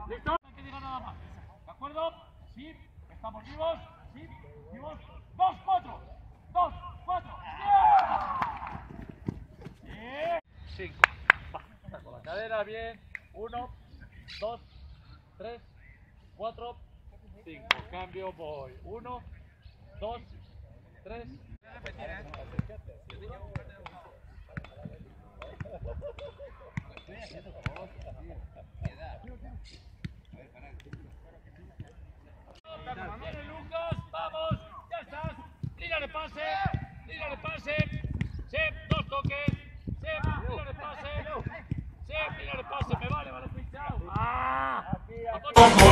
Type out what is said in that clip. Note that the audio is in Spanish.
¿Listo? No hay que diga nada más. ¿De acuerdo? Sí, estamos vivos. Sí, vivos. 2, 4. 2, 4. ¡Bien! 5. Con la cadera, bien. 1, 2, 3, 4, 5. Cambio, voy. 1, 2, 3. Viene Lucas, vamos, ya estás. Línea de pase, línea de pase. Sep, 2 toques. Sep, línea de pase. Sep, línea de pase. Me vale, pinchado. ¡Ah!